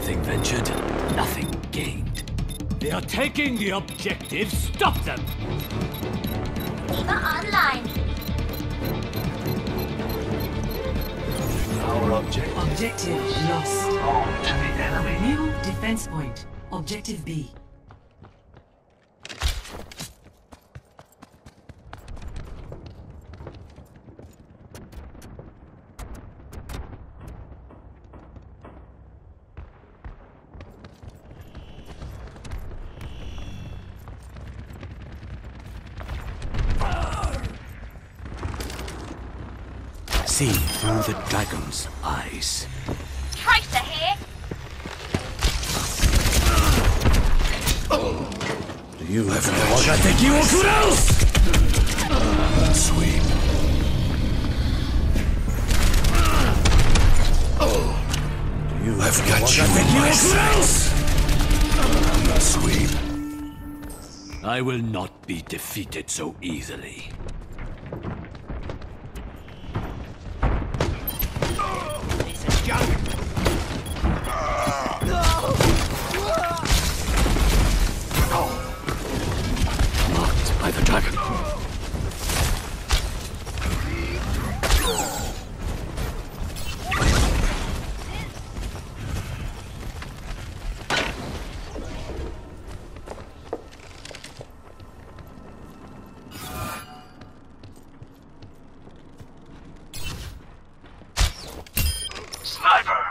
Nothing ventured, nothing gained. They are taking the objective. Stop them! Diva online. Our objective. Objective lost. Belong to the enemy. New defense point. Objective B. See through the dragon's eyes. Tracer here. Do you have Sweep. Do you have got you in my sights? Sweep. I will not be defeated so easily. Marked by the dragon. Sniper!